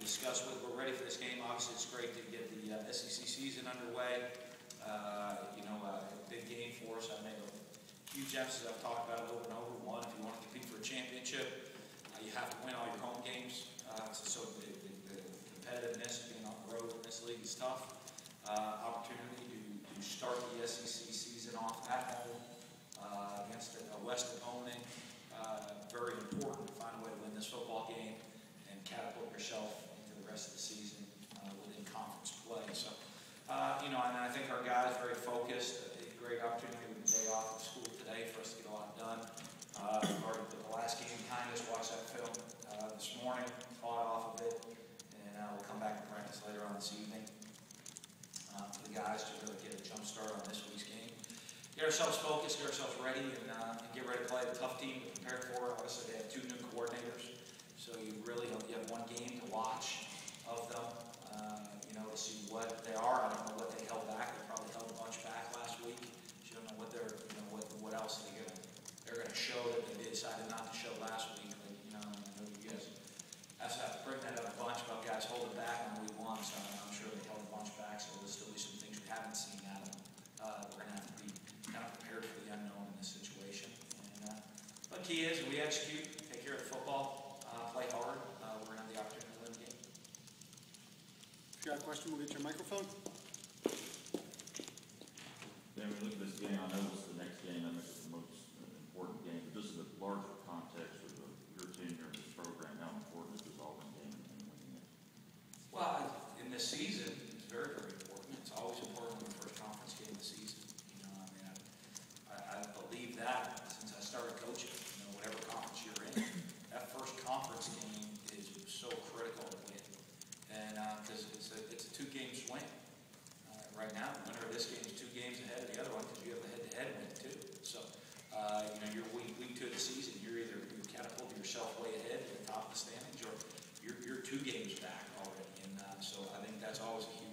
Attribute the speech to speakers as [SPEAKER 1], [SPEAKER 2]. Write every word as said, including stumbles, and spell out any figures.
[SPEAKER 1] discuss with. We're ready for this game. Obviously, it's great to get the uh, S E C season underway. Uh, you know, uh, a big game for us. I made a huge emphasis. I've talked about it over and over. One, if you want to compete for a championship, uh, you have to win all your home games. Uh, so the, the, the competitiveness of being on the road in this league is tough. Uh, opportunity to, to start the S E C season off at home uh, against a, a West opponent. Uh, very important to find a way to win this football game and catapult yourself into the rest of the season uh, within conference play. So, uh, you know, and I think our guys are very focused. A great opportunity with the day off of school today for us to get a lot done. Uh, we've already put the last game behind us, watched that film uh, this morning, caught off of it, and uh, we'll come back to practice later on this evening uh, for the guys to really get a jump start on this week's game. Get ourselves focused, get ourselves ready, and, uh, and get ready to play a tough team to prepare for. Obviously, they have two new coordinators, so you really you have one game to watch of them, uh, you know, to see what they are. I don't know what they held back. They probably held a bunch back last week. So you don't know what they're, you know, what what else they're gonna they're gonna show that they decided not to show last week. But you know, I know you guys have to bring that up a bunch about guys holding back on week one. So I'm sure they held a bunch back. So there'll still be some things we haven't seen out of them. Uh, we're gonna have to be kind of prepared for the unknown in this situation. And, uh, but key is we execute, take care of the football, uh, play hard. Uh, we're going to have the opportunity to win the game.
[SPEAKER 2] If you got a question, we'll get your microphone.
[SPEAKER 3] Dan, when we look at this game, I know it's the next game, I think it's the most important game, but just in the larger context of your tenure in this program, how important is this Auburn game and winning it?
[SPEAKER 1] Well, in this season, it's very, very important. It's always important in the first conference game of the season. I, I believe that since I started coaching, you know, whatever conference you're in, that first conference game is so critical to win. And because uh, it's a, it's a two-game swing. Uh, right now, the winner of this game is two games ahead of the other one because you have the head-to-head win too. So, uh, you know, you're week, week two of the season, you're either you catapult yourself way ahead to the top of the standings or you're, you're two games back already. And uh, so I think that's always a huge